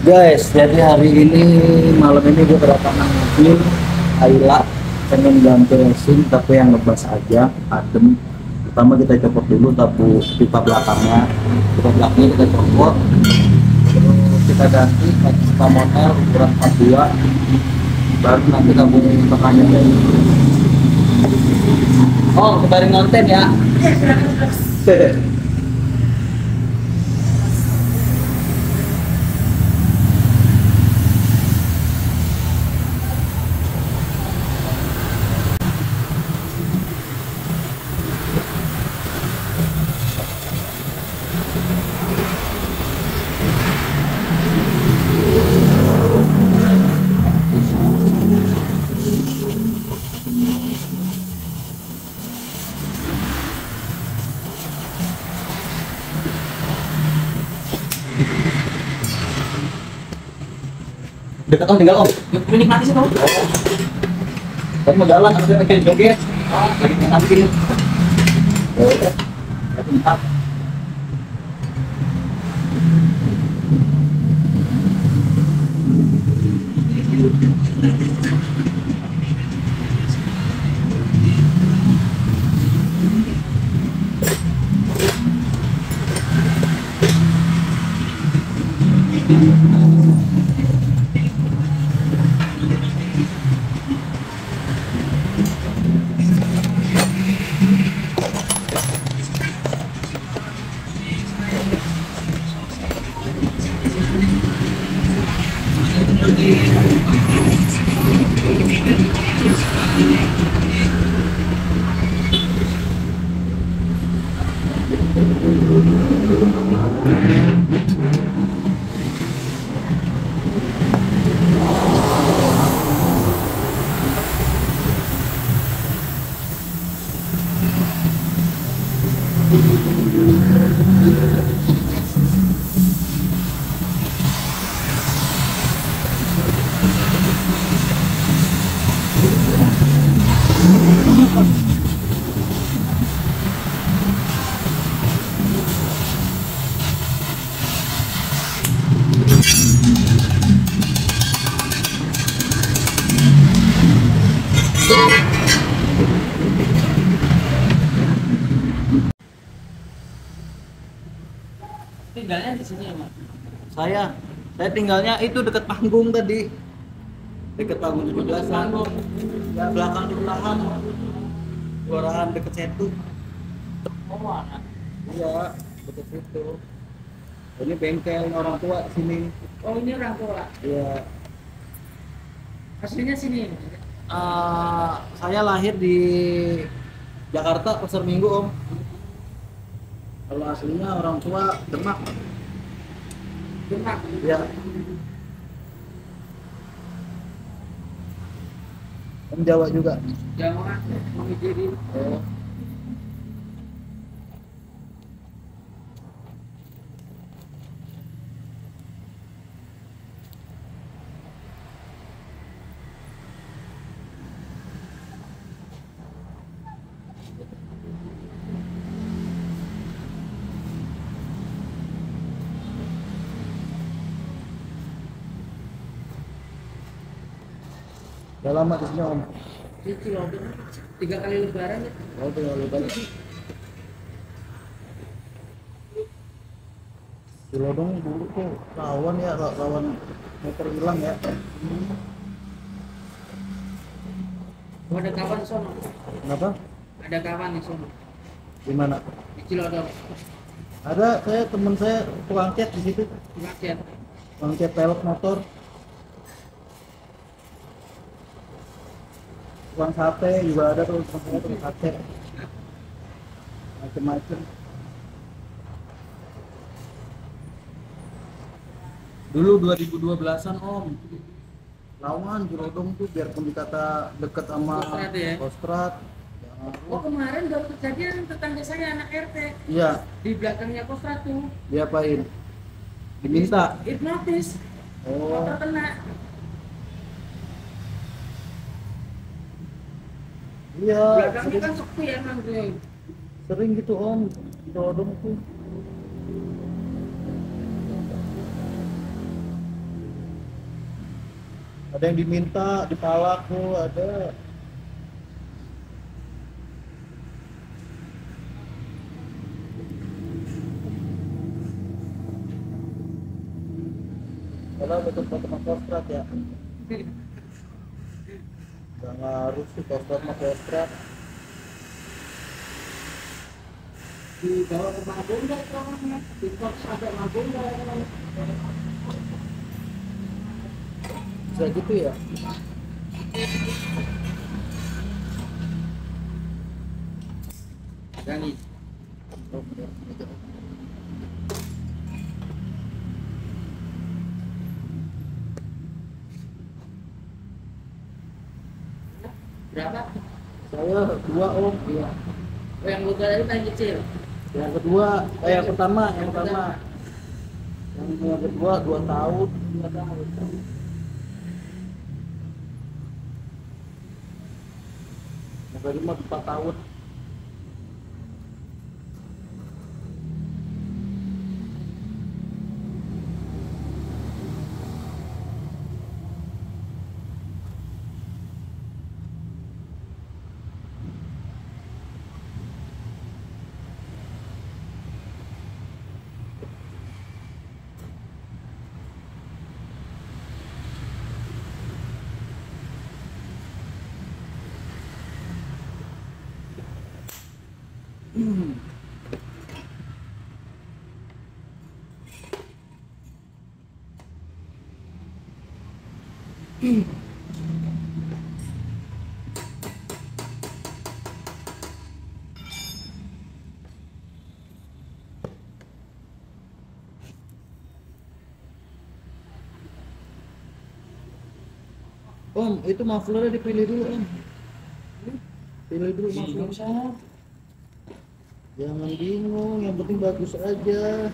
Guys, jadi hari ini malam ini gue kedatangan mobil Ayla, pengen ganti mesin tapi yang ngebas aja, adem. Pertama kita copot dulu tapu pipa belakangnya, kita copot, terus kita ganti pipa model ukuran 42, baru nanti gabungin tengahnya guys. Oh, kemarin konten ya. Dekat om, tinggal om. Menikmati sih kamu. Kamu mau jalan atau pengen joget? Lagi nanti. Ya udah. Bentar. Tinggalnya di sini ya, Mas. Saya tinggalnya itu dekat panggung tadi. Dekat panggung 17-an. Ya belakang kelurahan. Kelurahan dekat situ. Oh, mana? Iya, dekat situ. Ini bengkel orang tua di sini. Oh, ini orang tua. Iya. Aslinya sini. Saya lahir di Jakarta, Pasar Minggu, Om. Kalau aslinya orang tua Demak. Demak. Ya. Om Jawa juga. Jawa, Mimidiri. Oh. Udah lama di sini, Om. Di Cilodong 3 kali lebaran ya. Oh, udah lupa. Cilodong dulu tuh rawan ya, rawan motor hilang ya. Oh, ada kawan di sono. Kenapa? Ada kawan di sono. Di mana? Di Cilodong. Ada, teman saya tukang cat di situ. Macet. Tukang cat pelek motor. Tukang sate juga ada tuh, tukang sate. Macem-macem. Dulu 2012-an, Om. Lawan Cilodong tuh biarpun dikata deket sama Kostrad ya? Kostrad. Oh, kemarin baru kejadian tetangga saya anak RT. Iya, Di belakangnya Kostrad tuh. diapain? Diminta. Hipnotis. Oh, Motor kena. iya. Belakangnya kan sepi emang tuh. Sering gitu Om, Cilodong tuh. Ada yang diminta di palaku, ada. Kalau betul foto sama kostrat ya. Gak ngaruh sih kostrat sama kostrat. Dibawa ke Margonda itu orangnya, di kos sampai Margonda. Bisa gitu ya. Gani. Berapa? Saya 2 om. Iya. Oh, yang luka tadi paling kecil. Yang kedua, yang pertama, yang pertama. Yang kedua 2 tahun. 2 tahun. Yang kelima 4 tahun. Om, itu mufflernya dipilih dulu om. Pilih dulu muffler. Jangan bingung, yang penting bagus aja.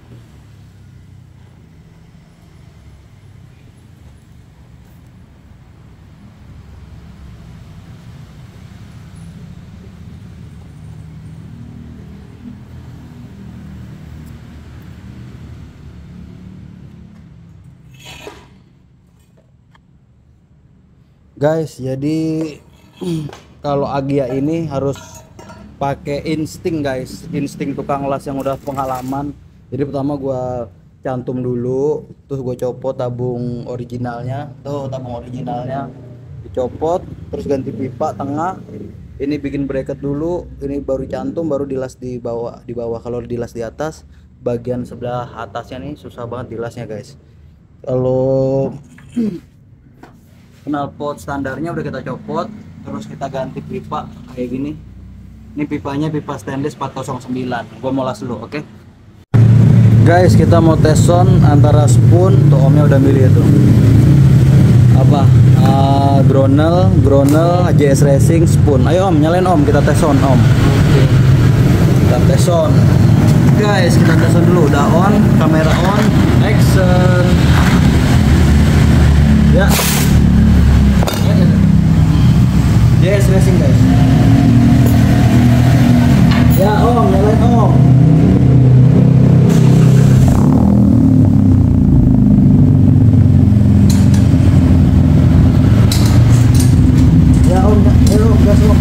Guys, jadi kalau Agia ini harus pakai insting guys, insting tukang las yang udah pengalaman. Jadi pertama gua cantum dulu, terus gue copot tabung originalnya, tuh tabung originalnya dicopot, terus ganti pipa tengah. Ini bikin bracket dulu, ini baru cantum, baru dilas di bawah. Kalau dilas di atas, bagian sebelah atasnya nih susah banget dilasnya guys. Kalau knalpot standarnya udah kita copot, terus kita ganti pipa kayak gini. Ini pipanya pipa stainless 409. Gua mau las dulu, oke? Guys, kita mau tes sound antara spoon, tuh omnya udah milih itu. Apa? Gronel, JS Racing, spoon. Ayo om, nyalain om, kita tes sound om. Oke. Kita tes sound. Guys, kita tes sound dulu. Udah on, kamera on, action. Ya. JS Racing guys. Ya om, nyalain om. Ya om, ayo gas om.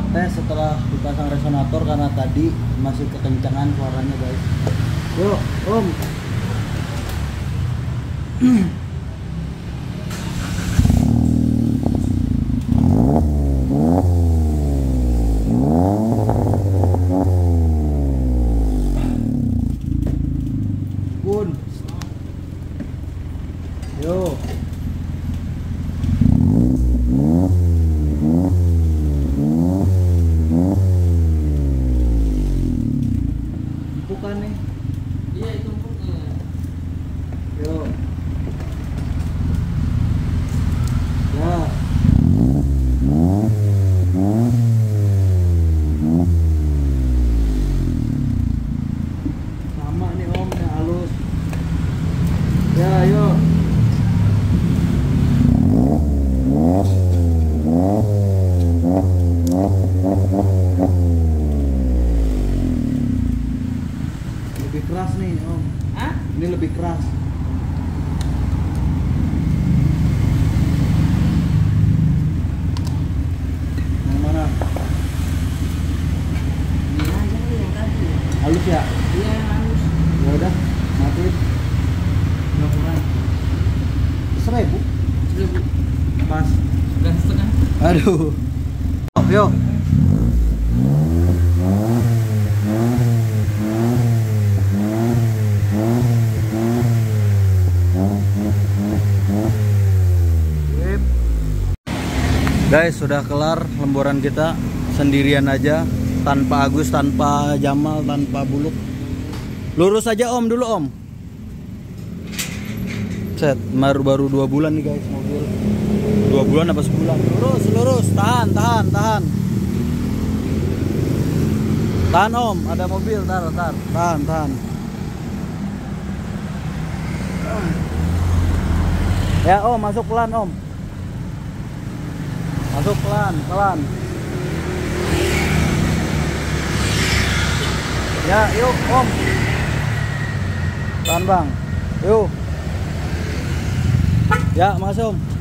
tes setelah dipasang resonator karena tadi masih kekencangan suaranya guys. Yuk om. Bun. Yuk. Bukan nih. Iya itu empuknya. Yuk. Ya. Sama nih om, yang halus. Ya, yuk. Lebih keras nih om. Hah? Ini lebih keras. Yang mana? Iya aja nih yang tadi. Halus ya? Iya yang halus. Ya udah, matiin. Nggak kurang. 1.000 Seribu. pas. Sudah setengah. Aduh. Yuk. Sip. Guys, sudah kelar lemburan kita sendirian aja, tanpa Agus, tanpa Jamal, tanpa Buluk. Lurus aja om dulu om. Set, baru 2 bulan nih guys mobil. 2 bulan apa sebulan? Lurus, tahan. Tahan om, ada mobil, tahan. Ya om, masuk pelan om. Masuk pelan. Ya, yuk om. Tahan bang, yuk. Ya, masuk om.